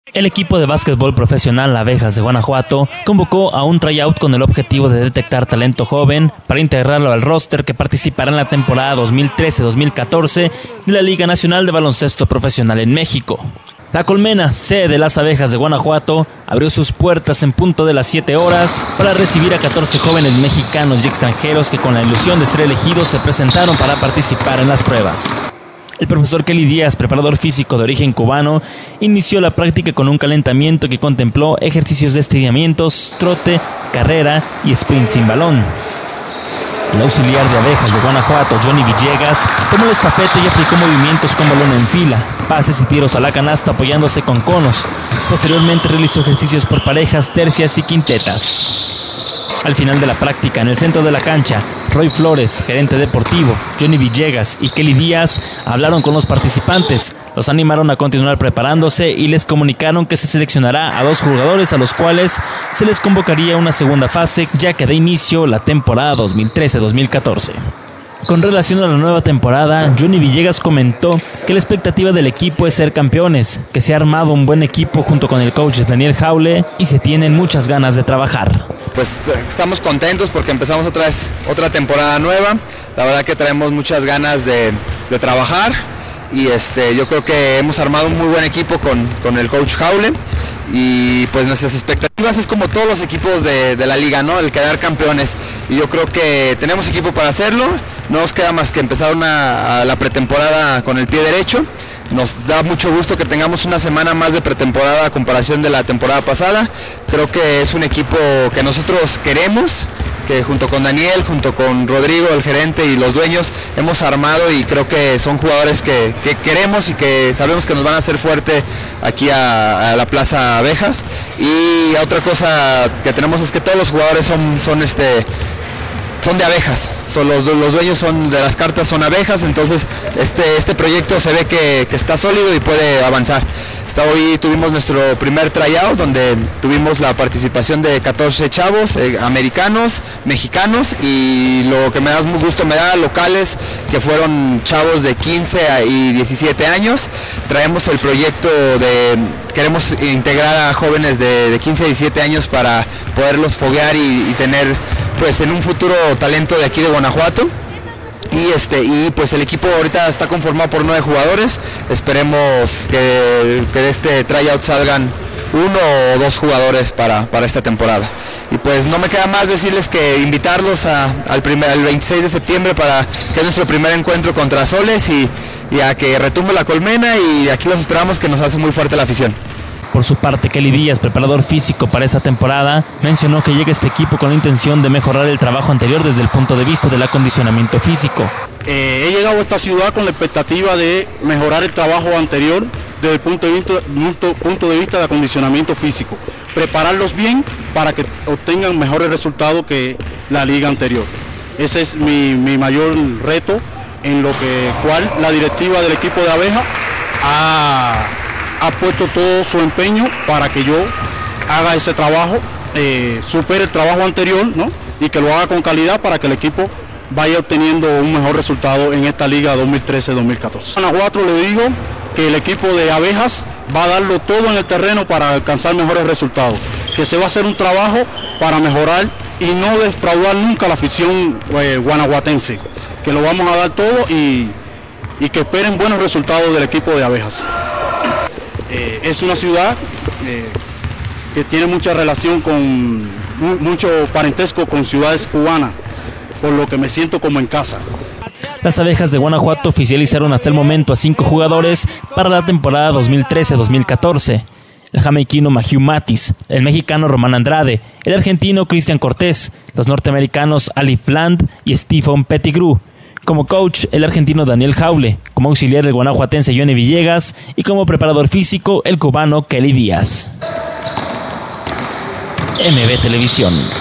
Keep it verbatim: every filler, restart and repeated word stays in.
El equipo de básquetbol profesional Abejas de Guanajuato convocó a un tryout con el objetivo de detectar talento joven para integrarlo al roster que participará en la temporada dos mil trece dos mil catorce de la Liga Nacional de Baloncesto Profesional en México. La Colmena, sede de las Abejas de Guanajuato, abrió sus puertas en punto de las siete horas para recibir a catorce jóvenes mexicanos y extranjeros que con la ilusión de ser elegidos se presentaron para participar en las pruebas. El profesor Kelly Díaz, preparador físico de origen cubano, inició la práctica con un calentamiento que contempló ejercicios de estiramientos, trote, carrera y sprint sin balón. El auxiliar de Abejas de Guanajuato, Johnny Villegas, tomó la estafeta y aplicó movimientos con balón en fila, pases y tiros a la canasta apoyándose con conos. Posteriormente realizó ejercicios por parejas, tercias y quintetas. Al final de la práctica, en el centro de la cancha, Roy Flores, gerente deportivo, Johnny Villegas y Kelly Díaz hablaron con los participantes, los animaron a continuar preparándose y les comunicaron que se seleccionará a dos jugadores a los cuales se les convocaría una segunda fase, ya que da inicio la temporada dos mil trece dos mil catorce. Con relación a la nueva temporada, Johnny Villegas comentó que la expectativa del equipo es ser campeones, que se ha armado un buen equipo junto con el coach Daniel Jaule y se tienen muchas ganas de trabajar. Pues estamos contentos porque empezamos otra vez otra temporada nueva. La verdad que traemos muchas ganas de, de trabajar y este, yo creo que hemos armado un muy buen equipo con, con el coach Jaule y pues nuestras expectativas es como todos los equipos de, de la liga, ¿no? El quedar campeones, y yo creo que tenemos equipo para hacerlo. No nos queda más que empezar una, a la pretemporada con el pie derecho. Nos da mucho gusto que tengamos una semana más de pretemporada a comparación de la temporada pasada. Creo que es un equipo que nosotros queremos, que junto con Daniel, junto con Rodrigo, el gerente y los dueños, hemos armado, y creo que son jugadores que, que queremos y que sabemos que nos van a hacer fuerte aquí a, a la Plaza Abejas. Y otra cosa que tenemos es que todos los jugadores son, son este... son de abejas, son los, los dueños son de las cartas, son abejas, entonces este, este proyecto se ve que, que está sólido y puede avanzar. Hasta hoy tuvimos nuestro primer tryout donde tuvimos la participación de catorce chavos, eh, americanos, mexicanos, y lo que me da muy gusto me da locales que fueron chavos de quince y diecisiete años. Traemos el proyecto de, queremos integrar a jóvenes de, de quince a diecisiete años para poderlos foguear y, y tener pues en un futuro talento de aquí de Guanajuato. Y este y pues el equipo ahorita está conformado por nueve jugadores. Esperemos que, que de este tryout salgan uno o dos jugadores para, para esta temporada. Y pues no me queda más decirles que invitarlos a, al, primer, al veintiséis de septiembre para que es nuestro primer encuentro contra Soles, y, y a que retumbe la Colmena, y aquí los esperamos, que nos hace muy fuerte la afición. Por su parte, Kelly Díaz, preparador físico para esta temporada, mencionó que llega este equipo con la intención de mejorar el trabajo anterior desde el punto de vista del acondicionamiento físico. Eh, he llegado a esta ciudad con la expectativa de mejorar el trabajo anterior desde el punto de vista, punto, punto de, vista de acondicionamiento físico, prepararlos bien para que obtengan mejores resultados que la liga anterior. Ese es mi, mi mayor reto, en lo que cual la directiva del equipo de Abeja ha... ha puesto todo su empeño para que yo haga ese trabajo, eh, supere el trabajo anterior, ¿no? Y que lo haga con calidad para que el equipo vaya obteniendo un mejor resultado en esta liga dos mil trece dos mil catorce. A Guanajuato le digo que el equipo de Abejas va a darlo todo en el terreno para alcanzar mejores resultados, que se va a hacer un trabajo para mejorar y no defraudar nunca a la afición eh, guanajuatense, que lo vamos a dar todo y, y que esperen buenos resultados del equipo de Abejas. Eh, es una ciudad eh, que tiene mucha relación con, mucho parentesco con ciudades cubanas, por lo que me siento como en casa. Las Abejas de Guanajuato oficializaron hasta el momento a cinco jugadores para la temporada dos mil trece dos mil catorce. El jamaiquino Mahieu Matis, el mexicano Román Andrade, el argentino Cristian Cortés, los norteamericanos Ali Fland y Stephen Pettigrew. Como coach, el argentino Daniel Jaule, como auxiliar el guanajuatense Johnny Villegas y como preparador físico el cubano Kelly Díaz. M B Televisión.